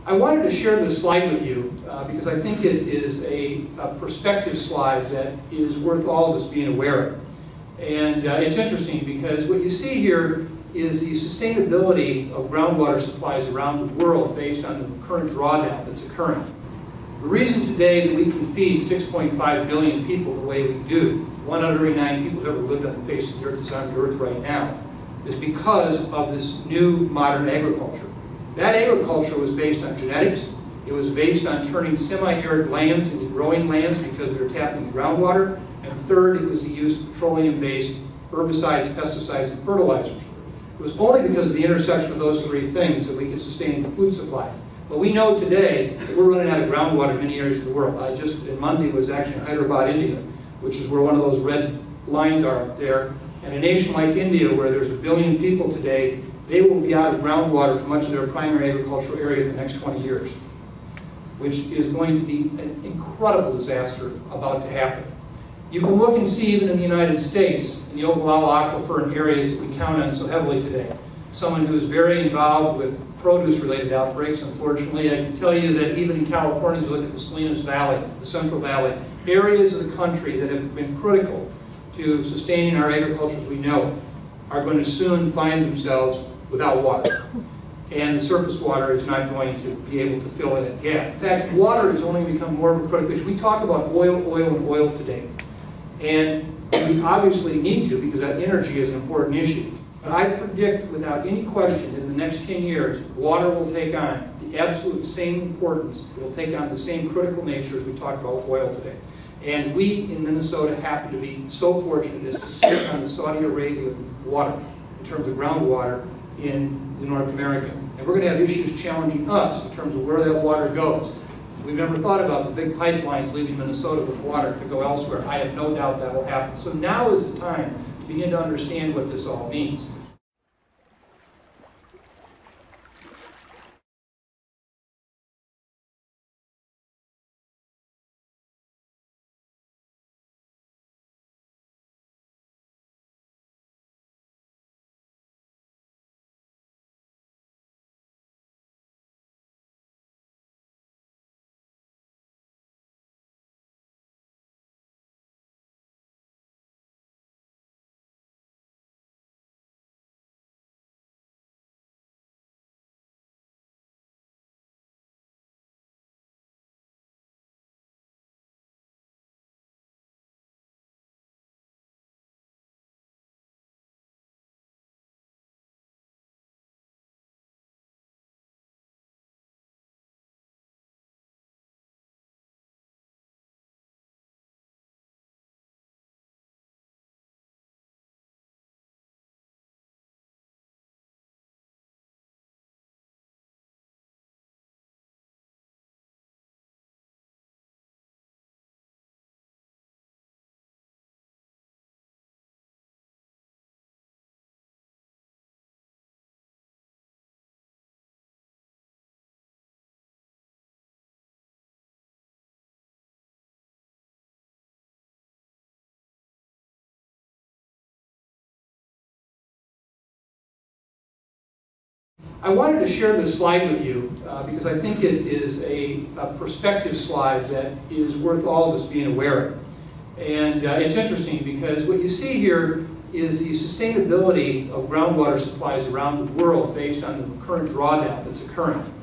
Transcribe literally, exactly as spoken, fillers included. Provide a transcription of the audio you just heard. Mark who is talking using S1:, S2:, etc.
S1: I wanted to share this slide with you uh, because I think it is a, a perspective slide that is worth all of us being aware of. And uh, it's interesting because what you see here is the sustainability of groundwater supplies around the world based on the current drawdown that's occurring. The reason today that we can feed six point five billion people the way we do, one out of every nine people who've ever lived on the face of the earth is on the earth right now, is because of this new modern agriculture. That agriculture was based on genetics. It was based on turning semi-arid lands into growing lands because we were tapping the groundwater. And third, it was the use of petroleum-based herbicides, pesticides, and fertilizers. It was only because of the intersection of those three things that we could sustain the food supply. But we know today that we're running out of groundwater in many areas of the world. I just, in Monday, was actually in Hyderabad, India, which is where one of those red lines are up there. And a nation like India, where there's a billion people today, they will be out of groundwater for much of their primary agricultural area in the next twenty years, which is going to be an incredible disaster about to happen. You can look and see even in the United States, in the Ogallala Aquifer and areas that we count on so heavily today. Someone who is very involved with produce-related outbreaks, unfortunately, I can tell you that even in California, as we look at the Salinas Valley, the Central Valley, areas of the country that have been critical to sustaining our agriculture as we know it, are going to soon find themselves without water. And the surface water is not going to be able to fill in that gap. In fact, water has only become more of a critical issue. We talk about oil, oil, and oil today. And we obviously need to because that energy is an important issue. But I predict without any question in the next ten years, water will take on the absolute same importance. It will take on the same critical nature as we talk about oil today. And we in Minnesota happen to be so fortunate as to sit on the Saudi Arabia of water in terms of groundwater in North America. And we're going to have issues challenging us in terms of where that water goes. We've never thought about the big pipelines leaving Minnesota with water to go elsewhere. I have no doubt that will happen. So now is the time to begin to understand what this all means. I wanted to share this slide with you uh, because I think it is a, a perspective slide that is worth all of us being aware of. And uh, it's interesting because what you see here is the sustainability of groundwater supplies around the world based on the current drawdown that's occurring.